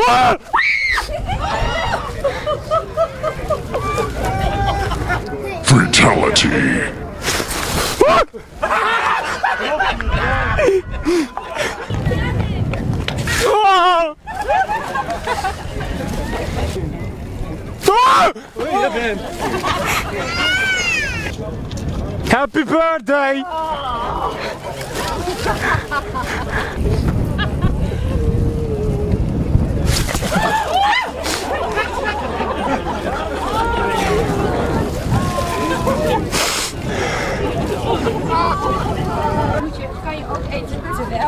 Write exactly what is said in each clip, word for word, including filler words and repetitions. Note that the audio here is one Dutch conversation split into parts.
Fatality. Happy birthday! Kan je ook eten terwijl?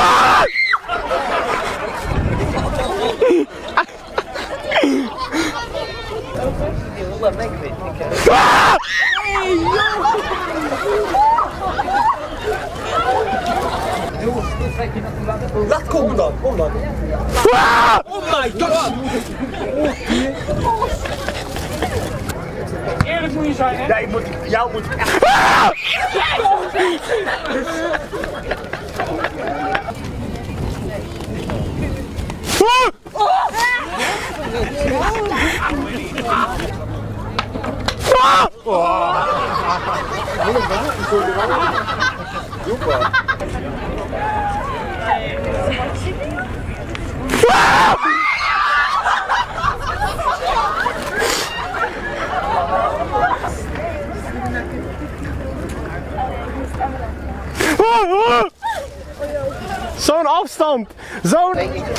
Laat komen dan, kom dan. Oh my god! Eerlijk moet je zijn, hè? Ja, ik moet, jou moet echt... Zo'n afstand! Zo'n...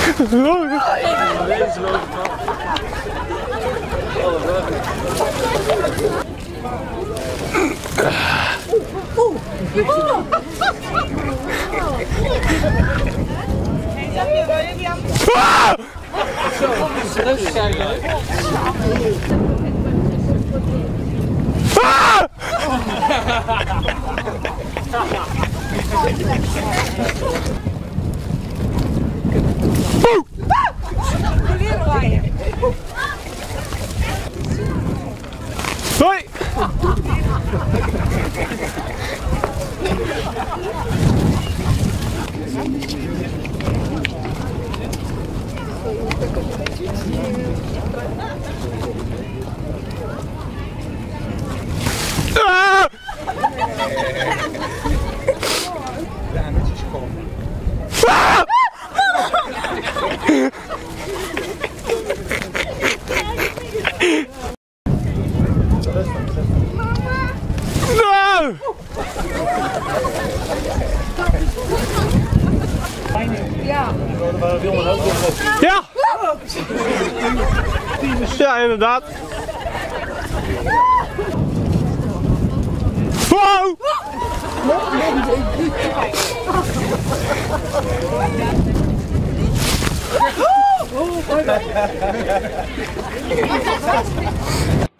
Hoi! Ah! Ah! No! Ja. Ja! Ja, inderdaad. Wow! Oh,